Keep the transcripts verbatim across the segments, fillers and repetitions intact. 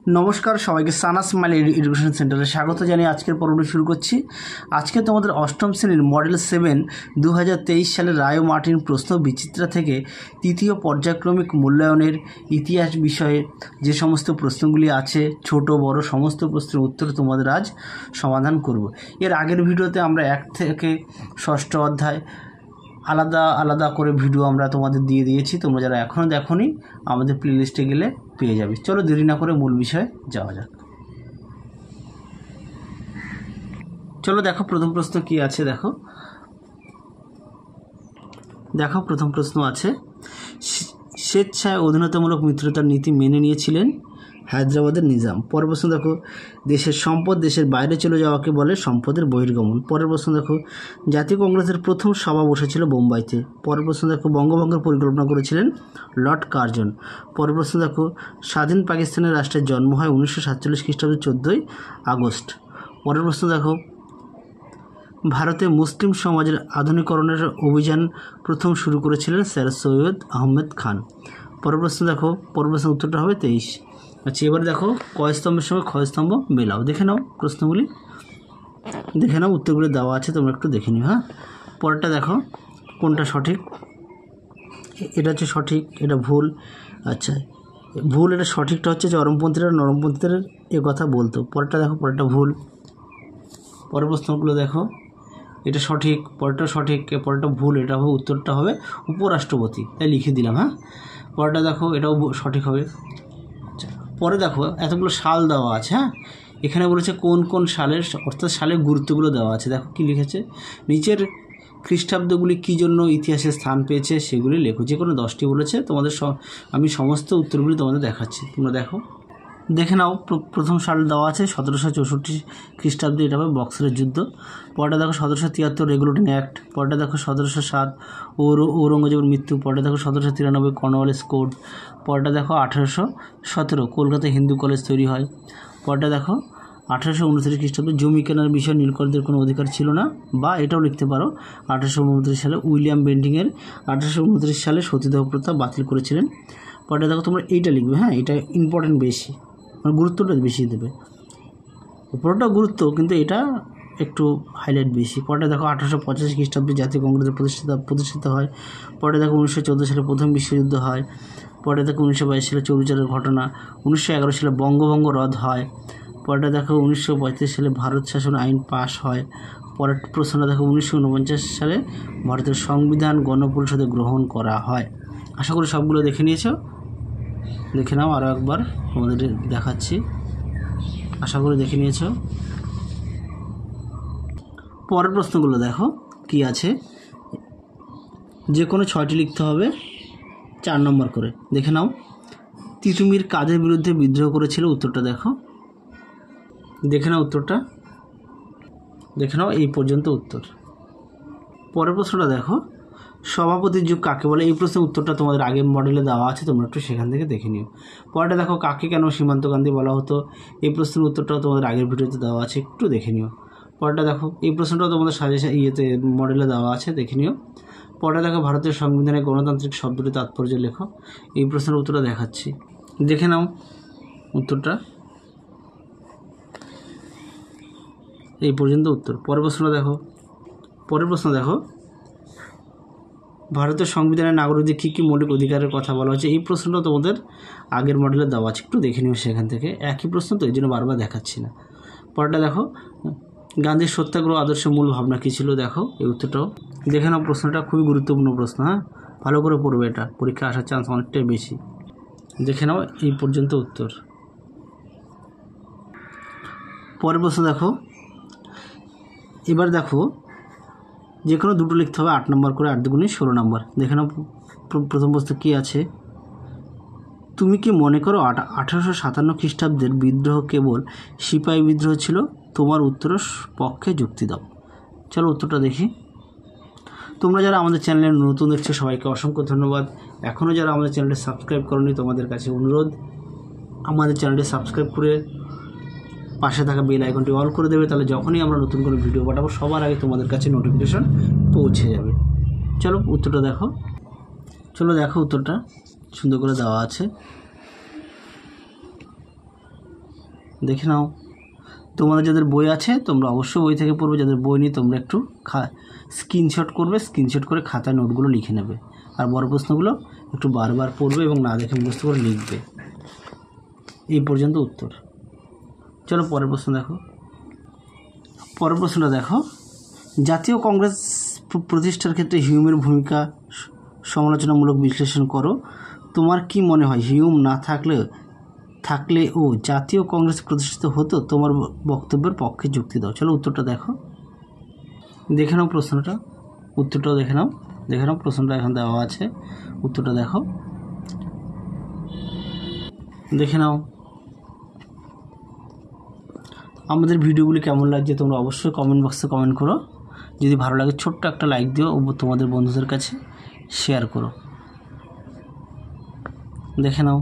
নমস্কার সবাইকে সানা smile education সেন্টারে স্বাগত জানিয়ে আজকের পর্বটি শুরু করছি। আজকে তোমাদের অষ্টম শ্রেণীর মডেল সেভেন দু হাজার তেইশ সালের রায় মার্টিন প্রশ্ন বিচিত্রা থেকে তৃতীয় পর্যায়ক্রমিক মূল্যায়নের ইতিহাস বিষয়ে যে সমস্ত প্রশ্নগুলি আছে, ছোট বড় সমস্ত প্রশ্নের উত্তর তোমাদের আজ সমাধান করব। এর আগের ভিডিওতে আমরা এক থেকে ষষ্ঠ অধ্যায় আলাদা আলাদা করে ভিডিও আমরা তোমাদের দিয়ে দিয়েছি। তোমরা যারা এখনও দেখোনি আমাদের প্লেলিস্টে গেলে পেয়ে যাবে। চলো দেরি না করে মূল বিষয়ে যাওয়া যাক। চলো দেখো প্রথম প্রশ্ন কি আছে। দেখো দেখো প্রথম প্রশ্ন আছে, স্বেচ্ছায় অধীনতামূলক মিত্রতার নীতি মেনে নিয়েছিলেন হায়দ্রাবাদের নিজাম। পরের প্রশ্ন দেখো, দেশের সম্পদ দেশের বাইরে চলে যাওয়াকে বলে সম্পদের বহির্গমন। পরের প্রশ্ন দেখো, জাতীয় কংগ্রেসের প্রথম সভা বসেছিল বোম্বাইতে। পরের প্রশ্ন দেখো, বঙ্গভঙ্গের পরিকল্পনা করেছিলেন লর্ড কার্জন। পরের প্রশ্ন দেখো, স্বাধীন পাকিস্তানের রাষ্ট্রের জন্ম হয় উনিশশো সাতচল্লিশ খ্রিস্টাব্দের চোদ্দোই আগস্ট। পরের প্রশ্ন দেখো, ভারতে মুসলিম সমাজের আধুনিকরণের অভিযান প্রথম শুরু করেছিলেন স্যার সৈয়দ আহমেদ খান। পরের প্রশ্ন দেখো, পরের প্রশ্নের উত্তরটা হবে তেইশ। আচ্ছা, এবার দেখো কয় স্তম্ভের সঙ্গে ক্ষয় স্তম্ভ মেলাও। দেখে নাও প্রশ্নগুলি, দেখে নাও উত্তরগুলি দেওয়া আছে, তোমরা একটু দেখে নিও। হ্যাঁ, পরেরটা দেখো কোনটা সঠিক। এটা হচ্ছে সঠিক, এটা ভুল। আচ্ছা, ভুল, এটা সঠিকটা হচ্ছে চরমপন্থীরা নরমপন্থীদের এ কথা বলতো। পরেরটা দেখো, পরেরটা ভুল। পরের প্রশ্নগুলো দেখো, এটা সঠিক, পরেরটা সঠিক, পরেরটা ভুল। এটা হবে উত্তরটা হবে উপরাষ্ট্রপতি, তাই লিখে দিলাম। হ্যাঁ, পরেরটা দেখো, এটাও সঠিক হবে। পরে দেখো এতগুলো সাল দেওয়া আছে। হ্যাঁ, এখানে বলেছে কোন কোন সালের, অর্থাৎ সালের গুরুত্বগুলো দেওয়া আছে। দেখো কি লিখেছে, নিচের খ্রিস্টাব্দগুলি কী জন্য ইতিহাসে স্থান পেয়েছে সেগুলি লেখো। যে কোনো দশটি বলেছে, তোমাদের আমি সমস্ত উত্তরগুলি তোমাদের দেখাচ্ছি, তোমরা দেখো দেখে নাও। প্রথম সাল দেওয়া আছে সতেরোশো চৌষট্টি খ্রিস্টাব্দে, এটা হবে বক্সারের যুদ্ধ। পরটা দেখো সতেরোশো তিয়াত্তর রেগুলেটিং অ্যাক্ট। পরটা দেখো সতেরোশো সাত ঔরঙ্গজেবের মৃত্যু। পরটা দেখো সতেরোশো তিরানব্বই কর্নওয়ালিস কোড। পরটা দেখো আঠেরোশো সতেরো কলকাতায় হিন্দু কলেজ তৈরি হয়। পরটা দেখো আঠেরোশো উনত্রিশ খ্রিস্টাব্দে জমি কেনার বিষয়ে নীলকরদের কোনো অধিকার ছিল না, বা এটাও লিখতে পারো আঠেরোশো উনত্রিশ সালে উইলিয়াম বেন্টিংয়ের আঠেরোশো উনত্রিশ সালে সতীদাহ প্রথা বাতিল করেছিলেন। পরটা দেখো তোমরা এইটা লিখবে। হ্যাঁ, এটা ইম্পর্টেন্ট বেশি, মানে গুরুত্বটা বেশি দেবে। পুরোটা গুরুত্ব, কিন্তু এটা একটু হাইলাইট বেশি। পরে দেখো আঠারোশো পঁচাশি খ্রিস্টাব্দে জাতীয় কংগ্রেসের প্রতিষ্ঠিত প্রতিষ্ঠিত হয়। পরে দেখো উনিশশো চোদ্দো সালে প্রথম বিশ্বযুদ্ধ হয়। পরে দেখো উনিশশো বাইশ সালে চৌরিচারের ঘটনা। উনিশশো এগারো সালে বঙ্গভঙ্গ রদ হয়। পরে দেখো উনিশশো পঁয়ত্রিশ সালে ভারত শাসন আইন পাশ হয়। পরের প্রশ্নটা দেখো, উনিশশো উনপঞ্চাশ সালে ভারতের সংবিধান গণপরিষদে গ্রহণ করা হয়। আশা করি সবগুলো দেখে নিয়েছো, দেখে নাও আরও একবার তোমাদের দেখাচ্ছি, আশা করি দেখে নিয়েছ। পরের প্রশ্নগুলো দেখো কি আছে, যে কোনো ছয়টি লিখতে হবে চার নম্বর করে। দেখে নাও, তিতুমির কাদের বিরুদ্ধে বিদ্রোহ করেছিল, উত্তরটা দেখো, দেখে নাও উত্তরটা, দেখে নাও এই পর্যন্ত উত্তর। পরের প্রশ্নটা দেখো, সভাপতির যুগ কাকে বলে। এই প্রশ্নের উত্তরটা তোমাদের আগের মডেলে দেওয়া আছে, তোমরা একটু সেখান থেকে দেখে নিও। পরেরটা দেখো, কাকে কেন সীমান্ত গান্ধী বলা হতো। এই প্রশ্নের উত্তরটাও তোমাদের আগের ভিডিওতে দেওয়া আছে, একটু দেখে নিও। পরেরটা দেখো, এই প্রশ্নটাও তোমাদের সাজেশন ইয়েতে মডেলে দেওয়া আছে, দেখে নিও। পরেরটা দেখো, ভারতের সংবিধানে গণতান্ত্রিক শব্দটি তাৎপর্য লেখো। এই প্রশ্নের উত্তরটা দেখাচ্ছি, দেখে নাও উত্তরটা, এই পর্যন্ত উত্তর। পরের প্রশ্নটা দেখো, পরের প্রশ্ন দেখো, ভারতের সংবিধানের নাগরিকদের কী কী মৌলিক অধিকারের কথা বলা হচ্ছে। এই প্রশ্নটা তোমাদের আগের মডেলে দেওয়া আছে, একটু দেখে নিও সেখান থেকে। একই প্রশ্ন তো, এই জন্য বারবার দেখাচ্ছি না। পরেরটা দেখো, গান্ধীর সত্যাগ্রহ আদর্শের মূল ভাবনা কী ছিল। দেখো এই উত্তরটাও দেখে নাও, প্রশ্নটা খুবই গুরুত্বপূর্ণ প্রশ্ন। হ্যাঁ, ভালো করে পড়বে, এটা পরীক্ষা আসার চান্স অনেকটাই বেশি। দেখে নাও এই পর্যন্ত উত্তর। পরের প্রশ্ন দেখো, এবার দেখো যে কোনো দুটো লিখতে হবে আট নম্বর করে, আট দুগুণে ষোলো নম্বর। দেখে নাও প্রথম প্রশ্ন কী আছে, তুমি কি মনে করো আঠারোশো সাতান্ন খ্রিস্টাব্দের বিদ্রোহ কেবল সিপাহী বিদ্রোহ ছিল। তোমার উত্তরের পক্ষে যুক্তি দাও। চলো উত্তরটা দেখি। তোমরা যারা আমাদের চ্যানেলে নতুন দেখছো সবাইকে অসংখ্য ধন্যবাদ। এখনও যারা আমাদের চ্যানেলটি সাবস্ক্রাইব করোনি, তোমাদের কাছে অনুরোধ আমাদের চ্যানেলটি সাবস্ক্রাইব করে পাশে থাকা বেল আইকনটি অল করে দেবে, তাহলে যখনই আমরা নতুন কোনো ভিডিও পাঠাবো সবার আগে তোমাদের কাছে নোটিফিকেশন পৌঁছে যাবে। চলো উত্তরটা দেখো, চলো দেখো উত্তরটা সুন্দর করে দেওয়া আছে। দেখে নাও। তোমাদের যাদের বই আছে তোমরা অবশ্যই বই থেকে পড়বে, যাদের বই নেই তোমরা একটু খা স্ক্রিনশট করবে, স্ক্রিনশট করে খাতায় নোটগুলো লিখে নেবে। আর বড় প্রশ্নগুলো একটু বারবার পড়বে এবং না দেখে মুখস্থ করে লিখবে। এই পর্যন্ত উত্তর। চলো পরের প্রশ্ন দেখো। পরের প্রশ্নটা দেখো, জাতীয় কংগ্রেস প্রতিষ্ঠার ক্ষেত্রে হিউমের ভূমিকা সমালোচনামূলক বিশ্লেষণ করো। তোমার কি মনে হয় হিউম না থাকলে থাকলে ও জাতীয় কংগ্রেস প্রতিষ্ঠিত হতো? তোমার বক্তব্যের পক্ষে যুক্তি দাও। চলো উত্তরটা দেখো, দেখে নাও প্রশ্নটা, উত্তরটাও দেখে নাও। দেখে নাও প্রশ্নটা এখন দেওয়া আছে, উত্তরটা দেখো, দেখে নাও। আমাদের ভিডিওগুলি কেমন লাগছে তোমরা অবশ্যই কমেন্ট বক্সে কমেন্ট করো। যদি ভালো লাগে ছোট্ট একটা লাইক দিও ও তোমাদের বন্ধুদের কাছে শেয়ার করো। দেখে নাও।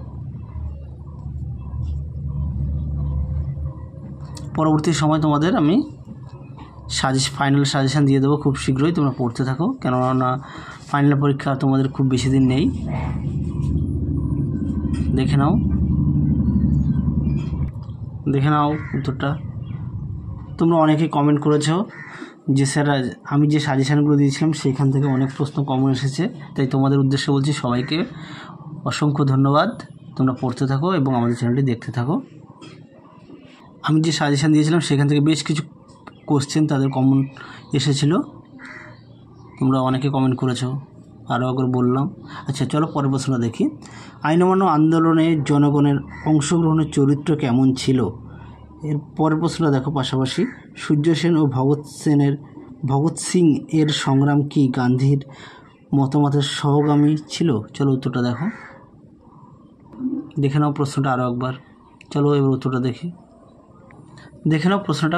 পরবর্তী সময় তোমাদের আমি সাজেশ ফাইনাল সাজেশান দিয়ে দেবো খুব শীঘ্রই, তোমরা পড়তে থাকো, কেননা ফাইনাল পরীক্ষা তোমাদের খুব বেশি দিন নেই। দেখে নাও, দেখে নাও উত্তরটা। তোমরা অনেকেই কমেন্ট করেছো যে স্যার আমি যে সাজেশানগুলো দিয়েছিলাম সেখান থেকে অনেক প্রশ্ন কমন এসেছে, তাই তোমাদের উদ্দেশ্যে বলছি সবাইকে অসংখ্য ধন্যবাদ। তোমরা পড়তে থাকো এবং আমাদের চ্যানেলটি দেখতে থাকো। আমি যে সাজেশান দিয়েছিলাম সেখান থেকে বেশ কিছু কোশ্চেন তাদের কমন এসেছিলো, তোমরা অনেকে কমেন্ট করেছো, আরও একবার বললাম। আচ্ছা চলো পরের প্রশ্নটা দেখি। আইন অমান্য আন্দোলনে জনগণের অংশগ্রহণের চরিত্র কেমন ছিল? এর পরের প্রশ্নটা দেখো পাশাপাশি, সূর্য সেন ও ভগৎ সেনের ভগৎ সিং এর সংগ্রাম কি গান্ধীর মতামতের সহগামী ছিল? চলো উত্তরটা দেখো, দেখে নাও প্রশ্নটা আরও একবার। চলো এবার উত্তরটা দেখি, দেখে নাও প্রশ্নটা,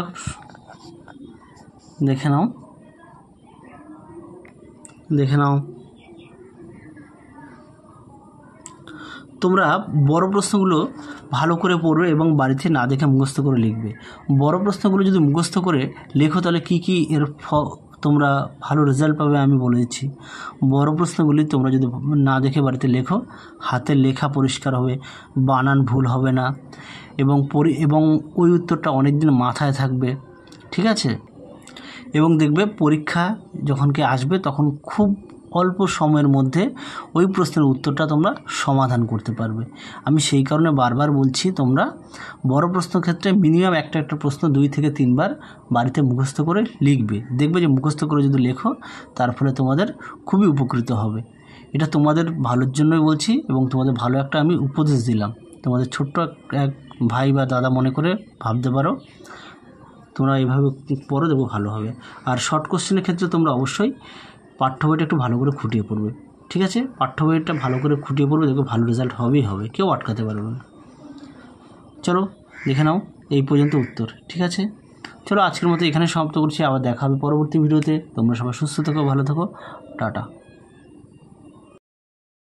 দেখে নাও, দেখে নাও। তোমরা বড় প্রশ্নগুলো ভালো করে পড়বে এবং বাড়িতে না দেখে মুখস্থ করে লিখবে। বড় প্রশ্নগুলো যদি মুখস্থ করে লেখো তাহলে কী কী এর ফ তোমরা ভালো রেজাল্ট পাবে আমি বলে দিচ্ছি। বড় প্রশ্নগুলি তোমরা যদি না দেখে বাড়িতে লেখো, হাতের লেখা পরিষ্কার হবে, বানান ভুল হবে না এবং পরি এবং ওই উত্তরটা অনেক দিন মাথায় থাকবে, ঠিক আছে? এবং দেখবে পরীক্ষা যখন কি আসবে তখন খুব অল্প সময়ের মধ্যে ওই প্রশ্নের উত্তরটা তোমরা সমাধান করতে পারবে। আমি সেই কারণে বারবার বলছি তোমরা বড় প্রশ্ন ক্ষেত্রে মিনিমাম একটা একটা প্রশ্ন দুই থেকে তিনবার বাড়িতে মুখস্থ করে লিখবে। দেখবে যে মুখস্থ করে যদি লেখো তার ফলে তোমাদের খুবই উপকৃত হবে। এটা তোমাদের ভালোর জন্যই বলছি এবং তোমাদের ভালো একটা আমি উপদেশ দিলাম। তোমাদের ছোট্ট এক ভাই বা দাদা মনে করে ভাবতে পারো, তোমরা এইভাবে পড়ো, দেখো ভালো হবে। আর শর্ট কোশ্চেনের ক্ষেত্রে তোমরা অবশ্যই পাঠ্য বইটা একটু ভালো করে খুঁটিয়ে পড়বে, ঠিক আছে? পাঠ্য বইটা ভালো করে খুঁটিয়ে পড়বে, দেখো ভালো রেজাল্ট হবেই হবে, কেউ আটকাতে পারবে না। চলো দেখে নাও এই পর্যন্ত উত্তর, ঠিক আছে? চলো আজকের মতো এখানে সমাপ্ত করছি, আবার দেখা হবে পরবর্তী ভিডিওতে। তোমরা সবাই সুস্থ থাকো, ভালো থাকো, টাটা।